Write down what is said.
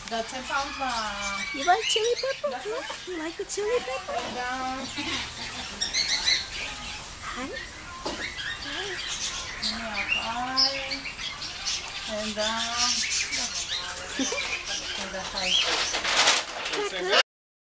That's 10 pounds ba? You like chili pepper? You like the chili pepper? Down. Hi. And down. And the high.